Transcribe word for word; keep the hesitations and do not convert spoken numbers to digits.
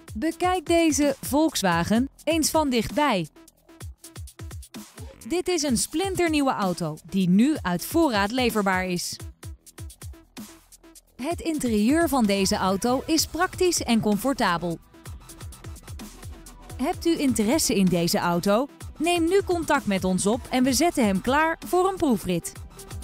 Bekijk deze Volkswagen eens van dichtbij. Dit is een splinternieuwe auto die nu uit voorraad leverbaar is. Het interieur van deze auto is praktisch en comfortabel. Hebt u interesse in deze auto? Neem nu contact met ons op en we zetten hem klaar voor een proefrit.